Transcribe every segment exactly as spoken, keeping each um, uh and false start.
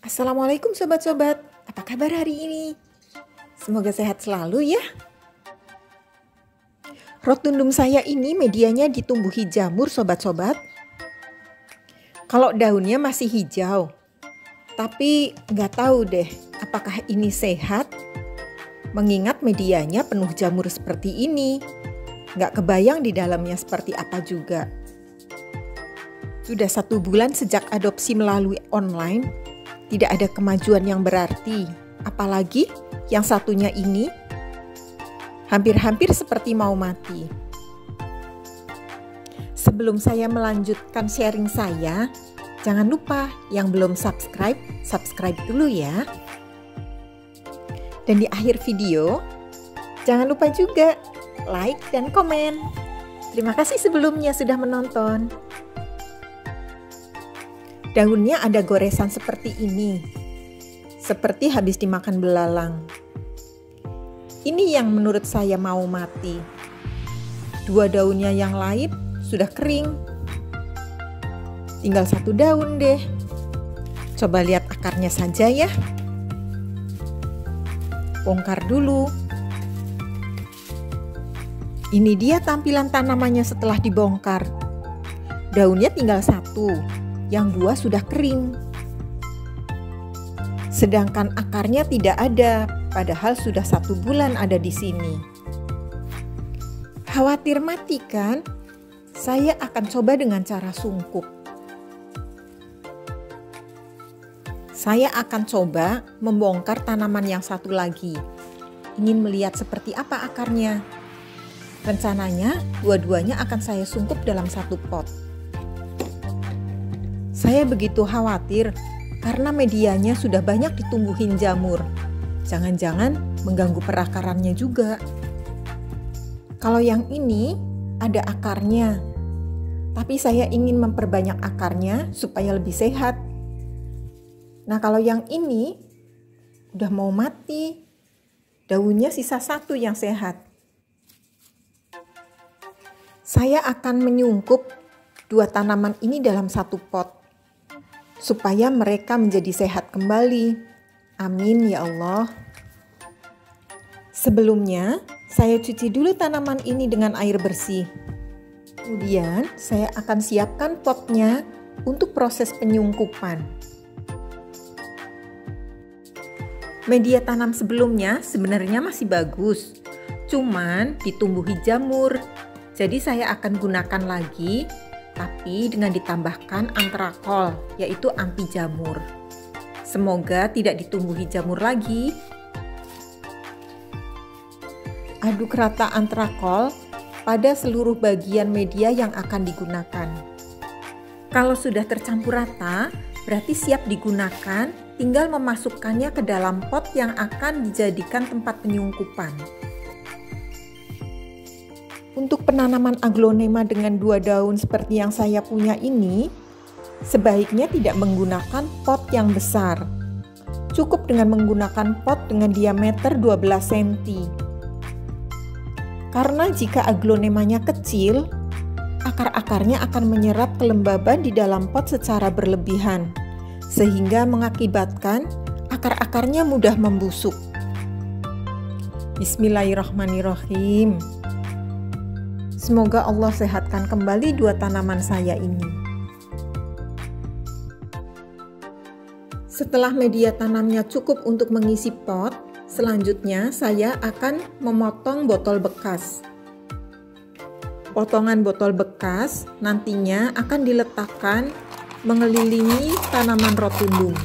Assalamualaikum sobat-sobat, apa kabar hari ini? Semoga sehat selalu ya. Rotundum saya ini medianya ditumbuhi jamur sobat-sobat. Kalau daunnya masih hijau, tapi nggak tahu deh apakah ini sehat. Mengingat medianya penuh jamur seperti ini, nggak kebayang di dalamnya seperti apa juga. Sudah satu bulan sejak adopsi melalui online, tidak ada kemajuan yang berarti. Apalagi yang satunya ini, hampir-hampir seperti mau mati. Sebelum saya melanjutkan sharing saya, jangan lupa yang belum subscribe, subscribe dulu ya. Dan di akhir video, jangan lupa juga like dan komen. Terima kasih sebelumnya sudah menonton. Daunnya ada goresan seperti ini, seperti habis dimakan belalang. Ini yang menurut saya mau mati. Dua daunnya yang lain sudah kering. Tinggal satu daun deh. Coba lihat akarnya saja ya. Bongkar dulu. Ini dia tampilan tanamannya setelah dibongkar. Daunnya tinggal satu. Yang dua sudah kering. Sedangkan akarnya tidak ada, padahal sudah satu bulan ada di sini. Khawatir mati kan? Saya akan coba dengan cara sungkup. Saya akan coba membongkar tanaman yang satu lagi. Ingin melihat seperti apa akarnya. Rencananya dua-duanya akan saya sungkup dalam satu pot. Saya begitu khawatir karena medianya sudah banyak ditumbuhin jamur. Jangan-jangan mengganggu perakarannya juga. Kalau yang ini ada akarnya, tapi saya ingin memperbanyak akarnya supaya lebih sehat. Nah, kalau yang ini udah mau mati, daunnya sisa satu yang sehat. Saya akan menyungkup dua tanaman ini dalam satu pot, supaya mereka menjadi sehat kembali. Amin ya Allah. Sebelumnya, saya cuci dulu tanaman ini dengan air bersih. Kemudian, saya akan siapkan potnya untuk proses penyungkupan. Media tanam sebelumnya sebenarnya masih bagus, cuman ditumbuhi jamur. Jadi saya akan gunakan lagi, tapi dengan ditambahkan antrakol, yaitu anti jamur. Semoga tidak ditumbuhi jamur lagi. Aduk rata antrakol pada seluruh bagian media yang akan digunakan. Kalau sudah tercampur rata, berarti siap digunakan, tinggal memasukkannya ke dalam pot yang akan dijadikan tempat penyungkupan. Untuk penanaman aglonema dengan dua daun seperti yang saya punya ini, sebaiknya tidak menggunakan pot yang besar. Cukup dengan menggunakan pot dengan diameter dua belas sentimeter. Karena jika aglonemanya kecil, akar-akarnya akan menyerap kelembaban di dalam pot secara berlebihan, sehingga mengakibatkan akar-akarnya mudah membusuk. Bismillahirrahmanirrahim. Semoga Allah sehatkan kembali dua tanaman saya ini. Setelah media tanamnya cukup untuk mengisi pot, selanjutnya saya akan memotong botol bekas. Potongan botol bekas nantinya akan diletakkan mengelilingi tanaman rotundum.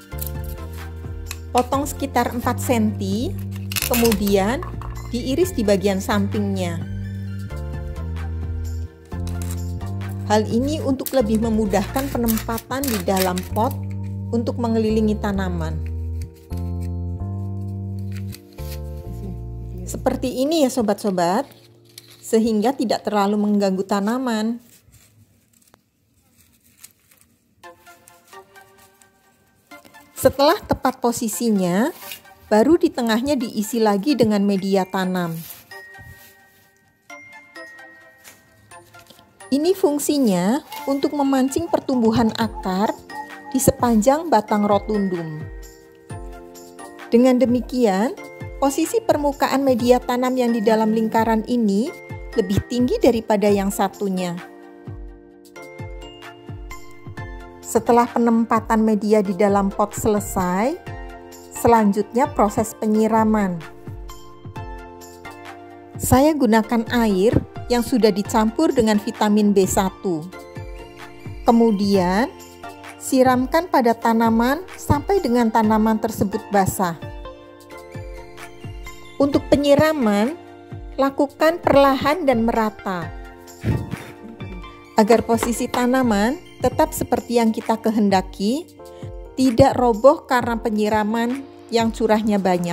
Potong sekitar empat sentimeter, kemudian diiris di bagian sampingnya. Hal ini untuk lebih memudahkan penempatan di dalam pot untuk mengelilingi tanaman. Seperti ini ya sobat-sobat, sehingga tidak terlalu mengganggu tanaman. Setelah tepat posisinya, baru di tengahnya diisi lagi dengan media tanam. Ini fungsinya untuk memancing pertumbuhan akar di sepanjang batang rotundum. Dengan demikian, posisi permukaan media tanam yang di dalam lingkaran ini lebih tinggi daripada yang satunya. Setelah penempatan media di dalam pot selesai, selanjutnya proses penyiraman. Saya gunakan air yang sudah dicampur dengan vitamin B satu. Kemudian, siramkan pada tanaman sampai dengan tanaman tersebut basah. Untuk penyiraman, lakukan perlahan dan merata, agar posisi tanaman tetap seperti yang kita kehendaki, tidak roboh karena penyiraman yang curahnya banyak.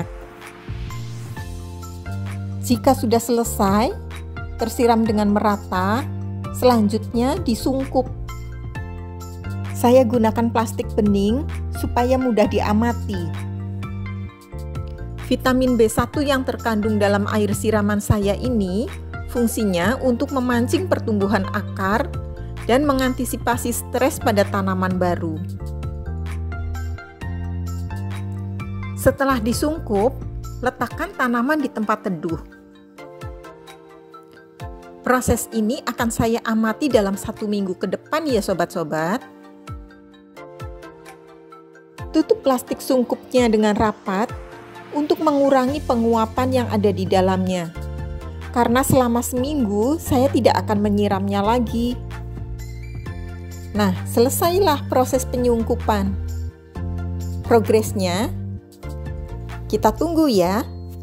Jika sudah selesai, tersiram dengan merata, selanjutnya disungkup. Saya gunakan plastik bening supaya mudah diamati. Vitamin B satu yang terkandung dalam air siraman saya ini fungsinya untuk memancing pertumbuhan akar dan mengantisipasi stres pada tanaman baru. Setelah disungkup, letakkan tanaman di tempat teduh. Proses ini akan saya amati dalam satu minggu ke depan ya sobat-sobat. Tutup plastik sungkupnya dengan rapat untuk mengurangi penguapan yang ada di dalamnya. Karena selama seminggu saya tidak akan menyiramnya lagi. Nah, selesailah proses penyungkupan. Progresnya kita tunggu ya.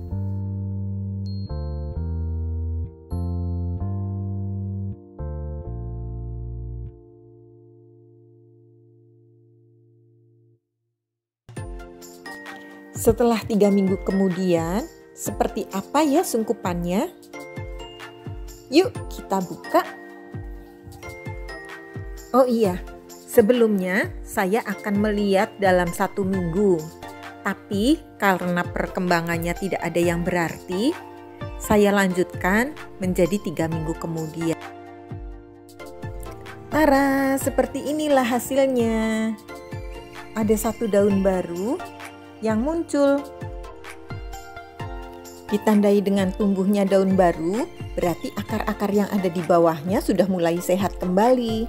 Setelah tiga minggu kemudian, seperti apa ya sungkupannya? Yuk kita buka. Oh iya, sebelumnya saya akan melihat dalam satu minggu. Tapi karena perkembangannya tidak ada yang berarti, saya lanjutkan menjadi tiga minggu kemudian. Tara, seperti inilah hasilnya. Ada satu daun baru yang muncul. Ditandai dengan tumbuhnya daun baru, berarti akar-akar yang ada di bawahnya sudah mulai sehat kembali.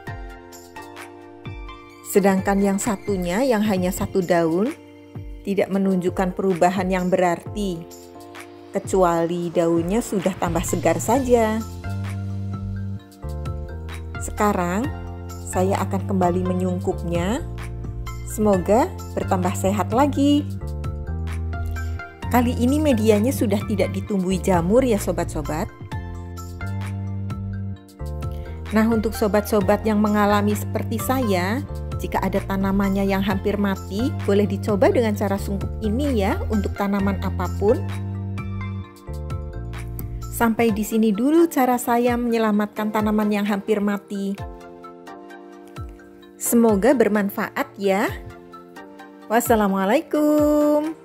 Sedangkan yang satunya yang hanya satu daun tidak menunjukkan perubahan yang berarti, kecuali daunnya sudah tambah segar saja. Sekarang saya akan kembali menyungkupnya. Semoga bertambah sehat lagi. Kali ini medianya sudah tidak ditumbuhi jamur ya sobat-sobat. Nah, untuk sobat-sobat yang mengalami seperti saya, jika ada tanamannya yang hampir mati, boleh dicoba dengan cara sungkup ini ya untuk tanaman apapun. Sampai di sini dulu cara saya menyelamatkan tanaman yang hampir mati. Semoga bermanfaat ya. Wassalamualaikum.